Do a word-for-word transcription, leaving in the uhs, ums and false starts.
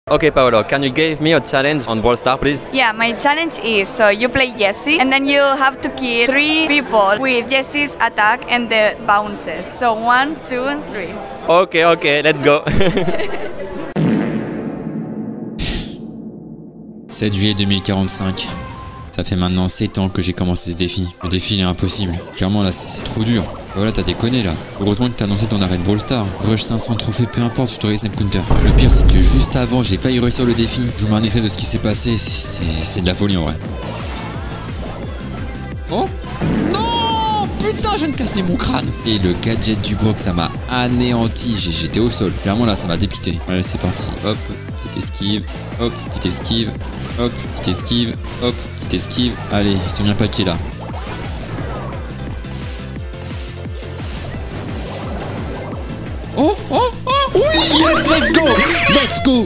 Okay, Paolo, can you give me a challenge on Brawl Stars, please? Yeah, my challenge is, so you play Jessie and then you have to kill three people with Jessie's attack and the bounces. So one, two and three. Okay, okay, let's go. sept juillet deux mille quarante-cinq. Ça fait maintenant sept ans que j'ai commencé ce défi. Le défi il est impossible. Clairement là c'est trop dur. Voilà, t'as déconné là. Heureusement que t'as annoncé ton arrêt de Brawl Stars. Rush cinq cents trophées, peu importe, je t'aurai cinq counter. Le pire c'est que juste avant j'ai failli réussir le défi. Je vous mets un extrait de ce qui s'est passé. C'est de la folie en vrai. Oh non, putain, je viens de casser mon crâne. Et le gadget du Brock ça m'a anéanti. J'étais au sol. Clairement là ça m'a dépité. Allez c'est parti. Hop, petite esquive. Hop, petite esquive. Hop, petite esquive. Hop, petite esquive. Allez, ils sont bien paqués là. Oh, oh, oh, oui, yes, let's go, let's go.